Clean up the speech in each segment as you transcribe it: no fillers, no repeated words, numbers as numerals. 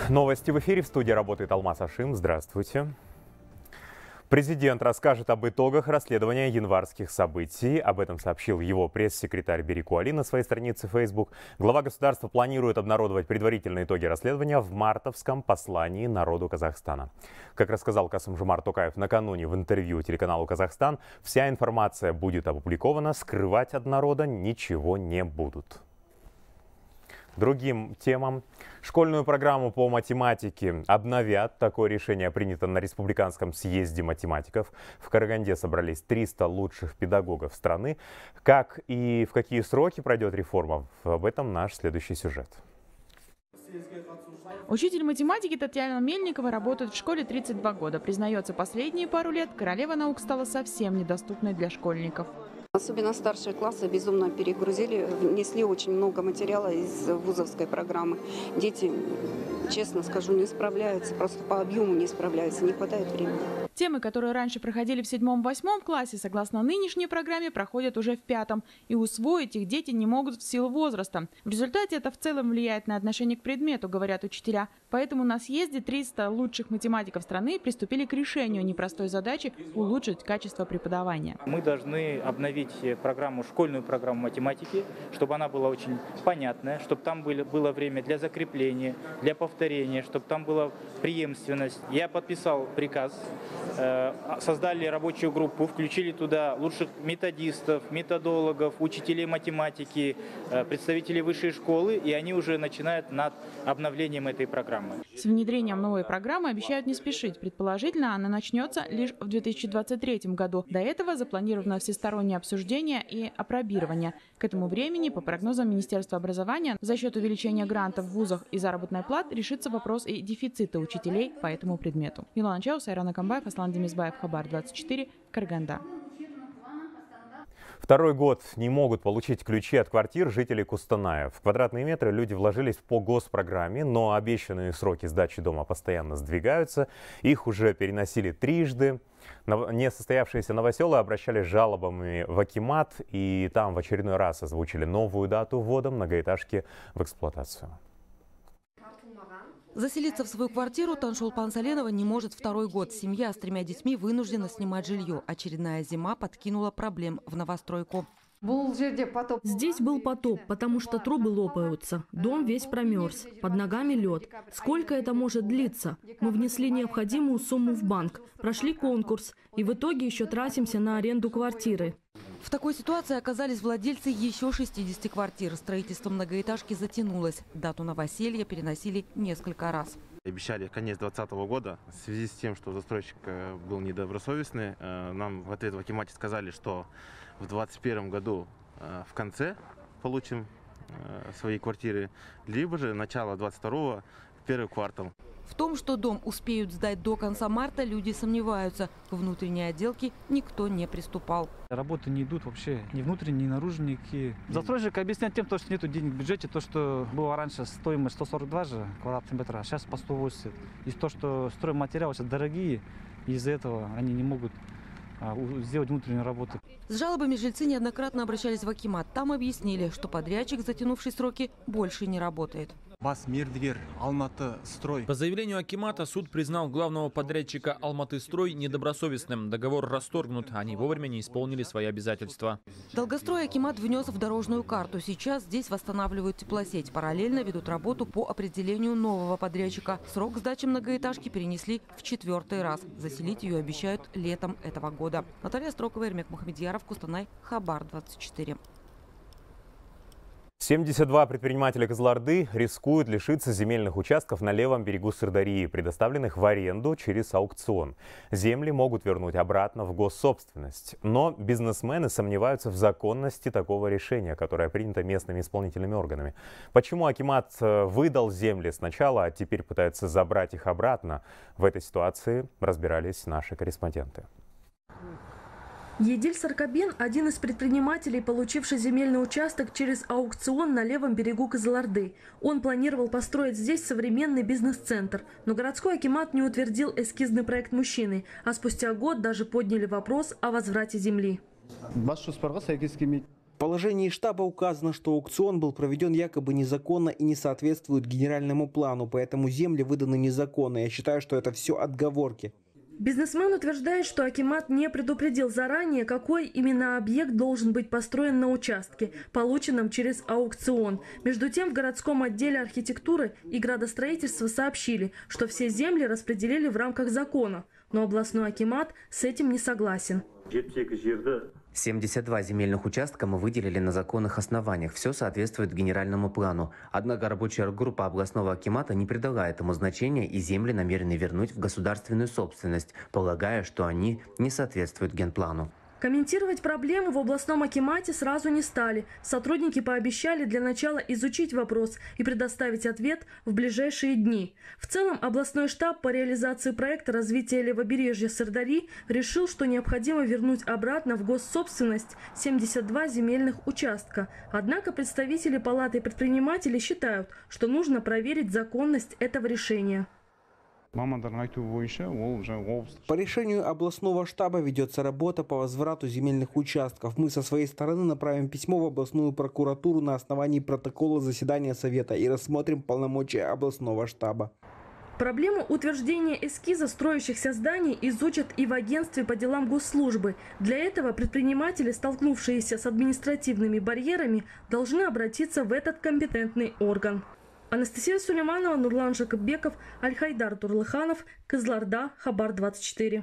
Новости в эфире. В студии работает Алмаз Ашим. Здравствуйте. Президент расскажет об итогах расследования январских событий. Об этом сообщил его пресс-секретарь Берику Али на своей странице Facebook. Глава государства планирует обнародовать предварительные итоги расследования в мартовском послании народу Казахстана. Как рассказал Касым-Жомарт Токаев накануне в интервью телеканалу «Казахстан», вся информация будет опубликована, скрывать от народа ничего не будут. Другим темам. Школьную программу по математике обновят. Такое решение принято на Республиканском съезде математиков. В Караганде собрались 300 лучших педагогов страны. Как и в какие сроки пройдет реформа? Об этом наш следующий сюжет. Учитель математики Татьяна Мельникова работает в школе 32 года. Признается, последние пару лет королева наук стала совсем недоступной для школьников. Особенно старшие классы безумно перегрузили, внесли очень много материала из вузовской программы. Дети, честно скажу, не справляются, просто по объему не справляются, не хватает времени. Темы, которые раньше проходили в 7-8 классе, согласно нынешней программе, проходят уже в 5. И усвоить их дети не могут в силу возраста. В результате это в целом влияет на отношение к предмету, говорят учителя. Поэтому на съезде 300 лучших математиков страны приступили к решению непростой задачи улучшить качество преподавания. Мы должны обновить программу, школьную программу математики, чтобы она была очень понятная, чтобы там было время для закрепления, для повторения, чтобы там была преемственность. Я подписал приказ, создали рабочую группу, включили туда лучших методистов, методологов, учителей математики, представителей высшей школы, и они уже начинают над обновлением этой программы. С внедрением новой программы обещают не спешить. Предположительно, она начнется лишь в 2023 году. До этого запланировано всестороннее обсуждение и апробирование. К этому времени, по прогнозам Министерства образования, за счет увеличения грантов в вузах и заработной платы решится вопрос и дефицита учителей по этому предмету. Милана Чаус, Сайран Акамбаев, Аслан Демизбаев, Хабар 24, Караганда. Второй год не могут получить ключи от квартир жители Кустаная. В квадратные метры люди вложились по госпрограмме, но обещанные сроки сдачи дома постоянно сдвигаются. Их уже переносили трижды. Несостоявшиеся новоселы обращались с жалобами в акимат, и там в очередной раз озвучили новую дату ввода многоэтажки в эксплуатацию. Заселиться в свою квартиру Таншулпан Саленова не может второй год. Семья с 3 детьми вынуждена снимать жилье. Очередная зима подкинула проблем в новостройку. Здесь был потоп, потому что трубы лопаются. Дом весь промерз. Под ногами лед. Сколько это может длиться? Мы внесли необходимую сумму в банк, прошли конкурс и в итоге еще тратимся на аренду квартиры. В такой ситуации оказались владельцы еще 60 квартир. Строительство многоэтажки затянулось. Дату новоселья переносили несколько раз. Обещали конец 2020 года. В связи с тем, что застройщик был недобросовестный, нам в ответ в акимате сказали, что в 2021 году в конце получим свои квартиры, либо же начало 2022 в первый квартал. В том, что дом успеют сдать до конца марта, люди сомневаются. К внутренней отделке никто не приступал. Работы не идут вообще, ни внутренние, ни наружные никакие. Застройщик объясняет тем, что нет денег в бюджете, то, что было раньше стоимость 142 же квадратных метра, а сейчас по 180. И то, что стройматериалы сейчас дорогие, из-за этого они не могут сделать внутреннюю работу. С жалобами жильцы неоднократно обращались в акимат. Там объяснили, что подрядчик, затянувший сроки, больше не работает. По заявлению акимата суд признал главного подрядчика Алматы-Строй недобросовестным. Договор расторгнут, они вовремя не исполнили свои обязательства. Долгострой акимат внес в дорожную карту. Сейчас здесь восстанавливают теплосеть. Параллельно ведут работу по определению нового подрядчика. Срок сдачи многоэтажки перенесли в 4-й раз. Заселить ее обещают летом этого года. Наталья Строкова, Эрмек Мухамедьяров, Кустанай, Хабар 24. 72 предпринимателя Кызылорды рискуют лишиться земельных участков на левом берегу Сырдарьи, предоставленных в аренду через аукцион. Земли могут вернуть обратно в госсобственность. Но бизнесмены сомневаются в законности такого решения, которое принято местными исполнительными органами. Почему акимат выдал земли сначала, а теперь пытается забрать их обратно? В этой ситуации разбирались наши корреспонденты. Едиль Саркабен – один из предпринимателей, получивший земельный участок через аукцион на левом берегу Кызылорды. Он планировал построить здесь современный бизнес-центр. Но городской акимат не утвердил эскизный проект мужчины, а спустя год даже подняли вопрос о возврате земли. В положении штаба указано, что аукцион был проведен якобы незаконно и не соответствует генеральному плану, поэтому земли выданы незаконно. Я считаю, что это все отговорки. Бизнесмен утверждает, что акимат не предупредил заранее, какой именно объект должен быть построен на участке, полученном через аукцион. Между тем, в городском отделе архитектуры и градостроительства сообщили, что все земли распределили в рамках закона, но областной акимат с этим не согласен. 72 земельных участка мы выделили на законных основаниях. Все соответствует генеральному плану. Однако рабочая группа областного акимата не придала этому значения и земли намерены вернуть в государственную собственность, полагая, что они не соответствуют генплану. Комментировать проблему в областном акимате сразу не стали. Сотрудники пообещали для начала изучить вопрос и предоставить ответ в ближайшие дни. В целом, областной штаб по реализации проекта развития левобережья Сырдари решил, что необходимо вернуть обратно в госсобственность 72 земельных участка. Однако представители Палаты предпринимателей считают, что нужно проверить законность этого решения. По решению областного штаба ведется работа по возврату земельных участков. Мы со своей стороны направим письмо в областную прокуратуру на основании протокола заседания Совета и рассмотрим полномочия областного штаба. Проблему утверждения эскиза строящихся зданий изучат и в агентстве по делам госслужбы. Для этого предприниматели, столкнувшиеся с административными барьерами, должны обратиться в этот компетентный орган. Анастасия Сулейманова, Нурлан Жакоббеков, Альхайдар Турлыханов, Кызылорда, Хабар 24.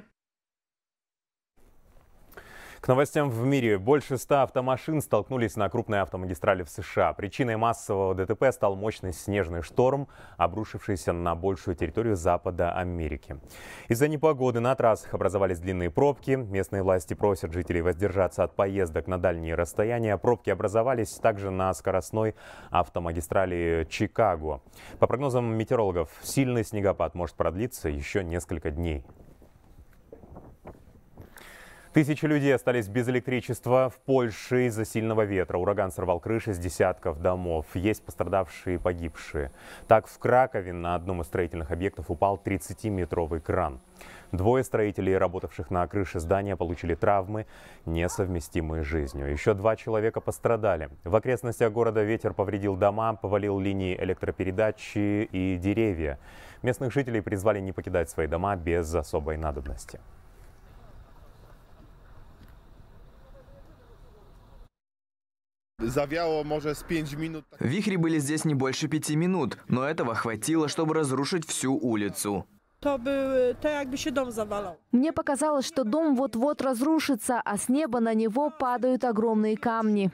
К новостям в мире. Больше 100 автомашин столкнулись на крупной автомагистрали в США. Причиной массового ДТП стал мощный снежный шторм, обрушившийся на большую территорию Запада Америки. Из-за непогоды на трассах образовались длинные пробки. Местные власти просят жителей воздержаться от поездок на дальние расстояния. Пробки образовались также на скоростной автомагистрали Чикаго. По прогнозам метеорологов, сильный снегопад может продлиться еще несколько дней. Тысячи людей остались без электричества в Польше из-за сильного ветра. Ураган сорвал крыши с десятков домов. Есть пострадавшие и погибшие. Так, в Кракове на одном из строительных объектов упал 30-метровый кран. Двое строителей, работавших на крыше здания, получили травмы, несовместимые с жизнью. Еще 2 человека пострадали. В окрестностях города ветер повредил дома, повалил линии электропередачи и деревья. Местных жителей призвали не покидать свои дома без особой надобности. Вихри были здесь не больше 5 минут, но этого хватило, чтобы разрушить всю улицу. Мне показалось, что дом вот-вот разрушится, а с неба на него падают огромные камни.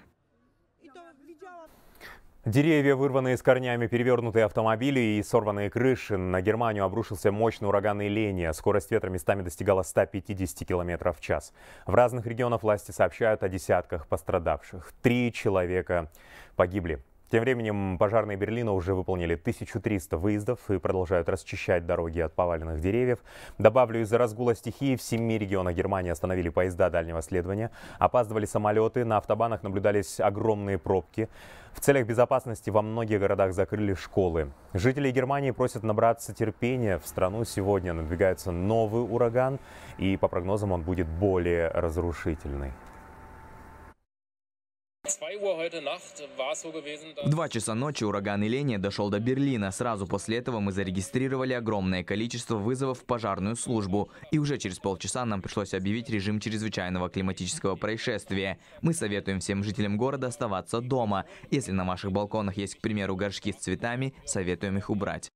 Деревья, вырванные с корнями, перевернутые автомобили и сорванные крыши. На Германию обрушился мощный ураган Эления. Скорость ветра местами достигала 150 км в час. В разных регионах власти сообщают о десятках пострадавших. 3 человека погибли. Тем временем пожарные Берлина уже выполнили 1300 выездов и продолжают расчищать дороги от поваленных деревьев. Добавлю, из-за разгула стихии в 7 регионах Германии остановили поезда дальнего следования. Опаздывали самолеты, на автобанах наблюдались огромные пробки. В целях безопасности во многих городах закрыли школы. Жители Германии просят набраться терпения. В страну сегодня надвигается новый ураган, и по прогнозам он будет более разрушительный. В 2 часа ночи ураган Эления дошел до Берлина. Сразу после этого мы зарегистрировали огромное количество вызовов в пожарную службу. И уже через полчаса нам пришлось объявить режим чрезвычайного климатического происшествия. Мы советуем всем жителям города оставаться дома. Если на ваших балконах есть, к примеру, горшки с цветами, советуем их убрать.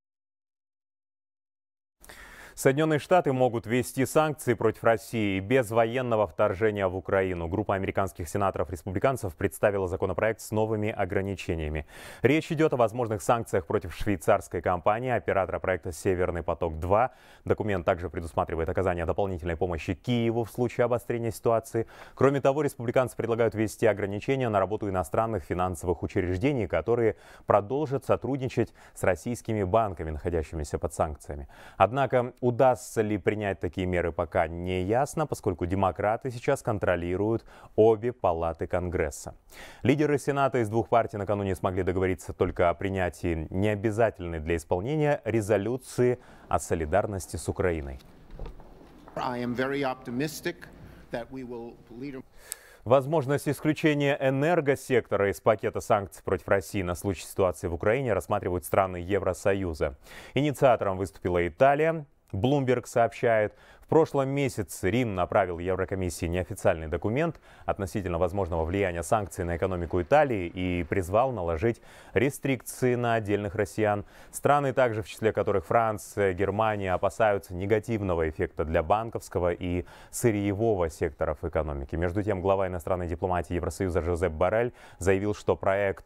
Соединенные Штаты могут ввести санкции против России без военного вторжения в Украину. Группа американских сенаторов-республиканцев представила законопроект с новыми ограничениями. Речь идет о возможных санкциях против швейцарской компании, оператора проекта «Северный поток-2». Документ также предусматривает оказание дополнительной помощи Киеву в случае обострения ситуации. Кроме того, республиканцы предлагают ввести ограничения на работу иностранных финансовых учреждений, которые продолжат сотрудничать с российскими банками, находящимися под санкциями. Однако, удастся ли принять такие меры, пока не ясно, поскольку демократы сейчас контролируют обе палаты Конгресса. Лидеры Сената из 2 партий накануне смогли договориться только о принятии необязательной для исполнения резолюции о солидарности с Украиной. Возможность исключения энергосектора из пакета санкций против России на случай ситуации в Украине рассматривают страны Евросоюза. Инициатором выступила Италия. Bloomberg сообщает, в прошлом месяце Рим направил Еврокомиссии неофициальный документ относительно возможного влияния санкций на экономику Италии и призвал наложить рестрикции на отдельных россиян. Страны, также в числе которых Франция, Германия, опасаются негативного эффекта для банковского и сырьевого секторов экономики. Между тем, глава иностранной дипломатии Евросоюза Жозеп Боррель заявил, что проект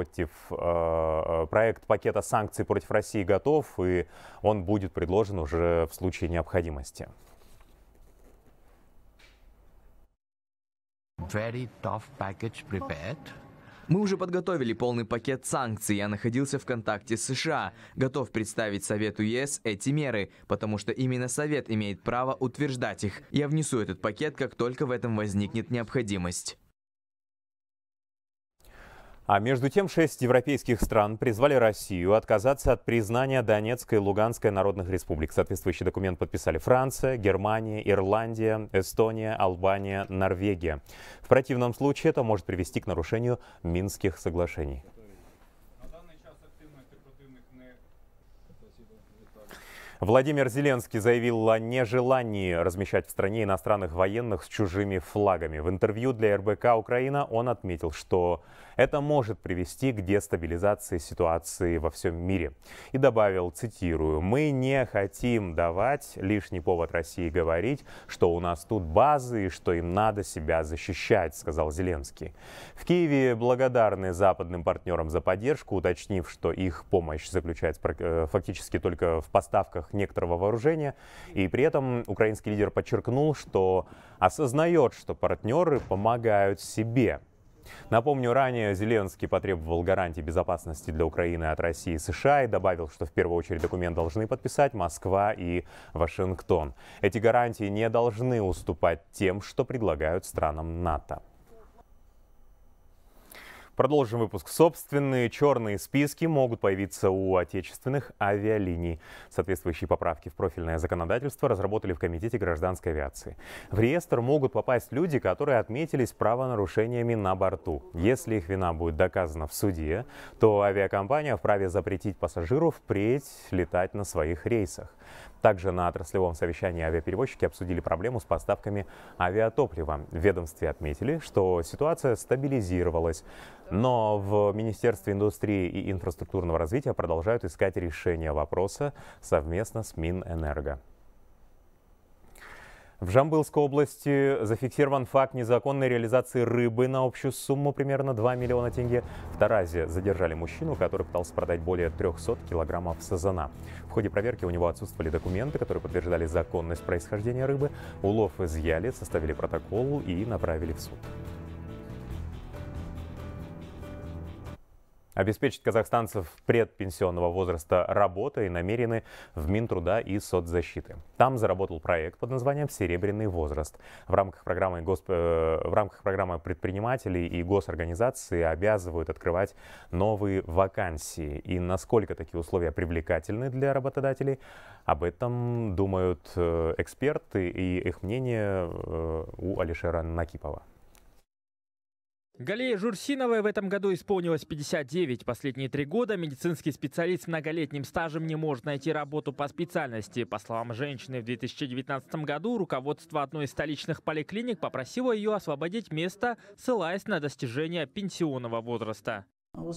пакета санкций против России готов, и он будет предложен уже в случае необходимости. Мы уже подготовили полный пакет санкций. Я находился в контакте с США. Готов представить Совету ЕС эти меры, потому что именно Совет имеет право утверждать их. Я внесу этот пакет, как только в этом возникнет необходимость. А между тем 6 европейских стран призвали Россию отказаться от признания Донецкой и Луганской народных республик. Соответствующий документ подписали Франция, Германия, Ирландия, Эстония, Албания, Норвегия. В противном случае это может привести к нарушению Минских соглашений. Владимир Зеленский заявил о нежелании размещать в стране иностранных военных с чужими флагами. В интервью для РБК «Украина» он отметил, что это может привести к дестабилизации ситуации во всем мире. И добавил, цитирую, «Мы не хотим давать лишний повод России говорить, что у нас тут базы и что им надо себя защищать», сказал Зеленский. В Киеве благодарны западным партнерам за поддержку, уточнив, что их помощь заключается фактически только в поставках некоторого вооружения. И при этом украинский лидер подчеркнул, что осознает, что партнеры помогают себе. Напомню, ранее Зеленский потребовал гарантий безопасности для Украины от России и США и добавил, что в первую очередь документ должны подписать Москва и Вашингтон. Эти гарантии не должны уступать тем, что предлагают странам НАТО. Продолжим выпуск. Собственные черные списки могут появиться у отечественных авиалиний. Соответствующие поправки в профильное законодательство разработали в Комитете гражданской авиации. В реестр могут попасть люди, которые отметились правонарушениями на борту. Если их вина будет доказана в суде, то авиакомпания вправе запретить пассажиру впредь летать на своих рейсах. Также на отраслевом совещании авиаперевозчики обсудили проблему с поставками авиатоплива. В ведомстве отметили, что ситуация стабилизировалась, но в Министерстве индустрии и инфраструктурного развития продолжают искать решение вопроса совместно с Минэнерго. В Жамбылской области зафиксирован факт незаконной реализации рыбы на общую сумму примерно 2 миллиона тенге. В Таразе задержали мужчину, который пытался продать более 300 килограммов сазана. В ходе проверки у него отсутствовали документы, которые подтверждали законность происхождения рыбы. Улов изъяли, составили протокол и направили в суд. Обеспечить казахстанцев предпенсионного возраста работой намерены в Минтруда и соцзащиты. Там заработал проект под названием «Серебряный возраст». В рамках программы предпринимателей и госорганизации обязывают открывать новые вакансии. И насколько такие условия привлекательны для работодателей, об этом думают эксперты, и их мнение у Алишера Накипова. Галие Журсиновой в этом году исполнилось 59. Последние 3 года медицинский специалист с многолетним стажем не может найти работу по специальности. По словам женщины, в 2019 году руководство одной из столичных поликлиник попросило ее освободить место, ссылаясь на достижение пенсионного возраста. В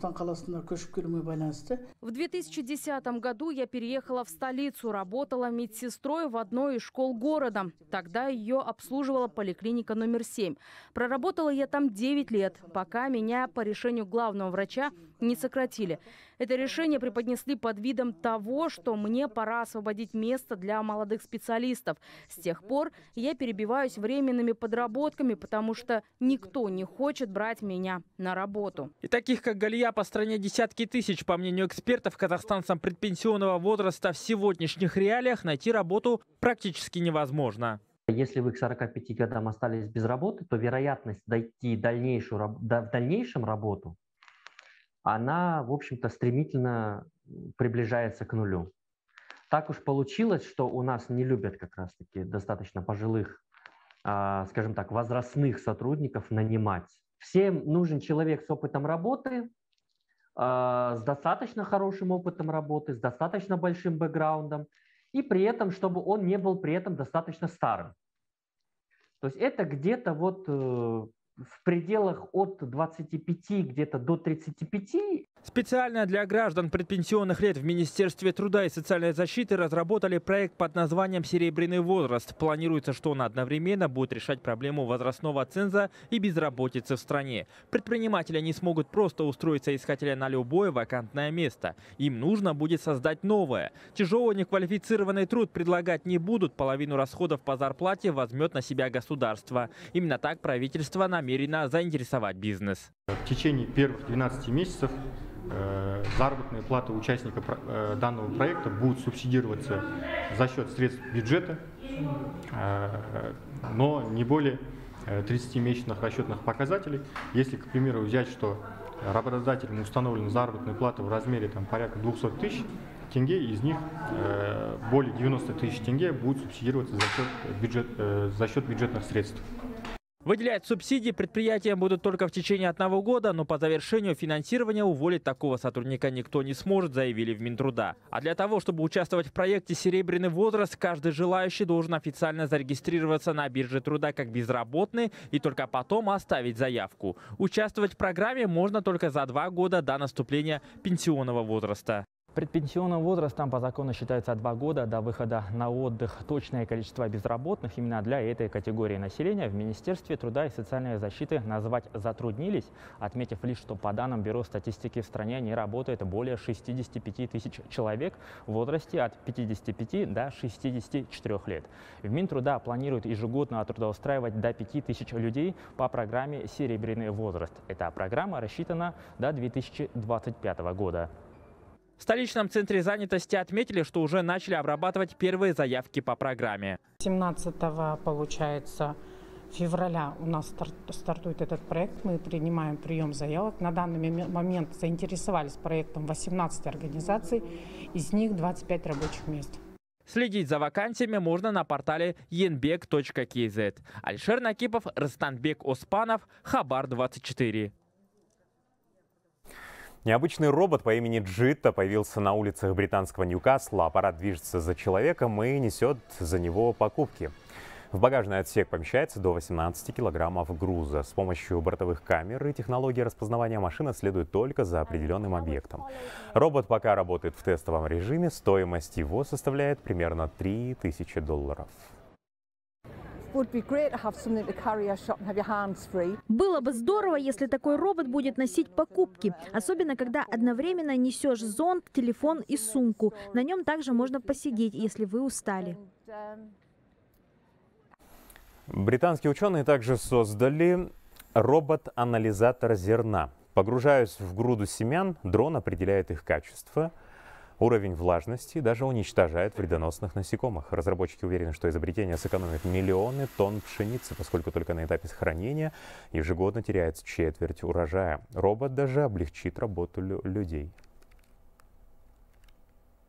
2010 году я переехала в столицу, работала медсестрой в одной из школ города. Тогда ее обслуживала поликлиника номер 7. Проработала я там 9 лет, пока меня по решению главного врача не сократили. Это решение преподнесли под видом того, что мне пора освободить место для молодых специалистов. С тех пор я перебиваюсь временными подработками, потому что никто не хочет брать меня на работу. И таких, как Галия, по стране десятки тысяч. По мнению экспертов, казахстанцам предпенсионного возраста в сегодняшних реалиях найти работу практически невозможно. Если вы к 45 годам остались без работы, то вероятность найти в дальнейшем работу, она, в общем-то, стремительно приближается к нулю. Так уж получилось, что у нас не любят как раз-таки достаточно пожилых скажем так, возрастных сотрудников нанимать. Всем нужен человек с опытом работы, с достаточно хорошим опытом работы, с достаточно большим бэкграундом, и при этом, чтобы он не был при этом достаточно старым. То есть это где-то вот в пределах от 25 где-то до 35. Специально для граждан предпенсионных лет в Министерстве труда и социальной защиты разработали проект под названием «Серебряный возраст». Планируется, что он одновременно будет решать проблему возрастного ценза и безработицы в стране. Предприниматели не смогут просто устроить соискателя на любое вакантное место. Им нужно будет создать новое. Тяжелый неквалифицированный труд предлагать не будут. Половину расходов по зарплате возьмет на себя государство. Именно так правительство намерено заинтересовать бизнес. В течение первых 12 месяцев заработная плата участника данного проекта будет субсидироваться за счет средств бюджета, но не более 30 месячных расчетных показателей. Если, к примеру, взять, что работодателям установлена заработная плата в размере порядка 200 тысяч тенге, из них более 90 тысяч тенге будут субсидироваться за счет бюджетных средств. Выделять субсидии предприятиям будут только в течение 1 года, но по завершению финансирования уволить такого сотрудника никто не сможет, заявили в Минтруда. А для того, чтобы участвовать в проекте «Серебряный возраст», каждый желающий должен официально зарегистрироваться на бирже труда как безработный и только потом оставить заявку. Участвовать в программе можно только за 2 года до наступления пенсионного возраста. Предпенсионным возрастом по закону считается 2 года до выхода на отдых. Точное количество безработных именно для этой категории населения в Министерстве труда и социальной защиты назвать затруднились, отметив лишь, что по данным Бюро статистики в стране не работает более 65 тысяч человек в возрасте от 55 до 64 лет. В Минтруда планируют ежегодно трудоустраивать до 5 тысяч людей по программе «Серебряный возраст». Эта программа рассчитана до 2025 года. В столичном центре занятости отметили, что уже начали обрабатывать первые заявки по программе. 17 получается февраля у нас стартует этот проект. Мы принимаем прием заявок. На данный момент заинтересовались проектом 18 организаций, из них 25 рабочих мест. Следить за вакансиями можно на портале yenbek.kz. Алишер Накипов, Рыстанбек Оспанов, Хабар 24. Необычный робот по имени Джитта появился на улицах британского Ньюкасла. Аппарат движется за человеком и несет за него покупки. В багажный отсек помещается до 18 килограммов груза. С помощью бортовых камер и технологии распознавания машина следует только за определенным объектом. Робот пока работает в тестовом режиме. Стоимость его составляет примерно $3000. Было бы здорово, если такой робот будет носить покупки, особенно когда одновременно несешь зонт, телефон и сумку. На нем также можно посидеть, если вы устали. Британские ученые также создали робот-анализатор зерна. Погружаясь в груду семян, дрон определяет их качество, уровень влажности, даже уничтожает вредоносных насекомых. Разработчики уверены, что изобретение сэкономит миллионы тонн пшеницы, поскольку только на этапе хранения ежегодно теряется четверть урожая. Робот даже облегчит работу людей.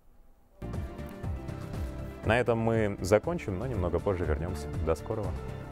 На этом мы закончим, но немного позже вернемся. До скорого.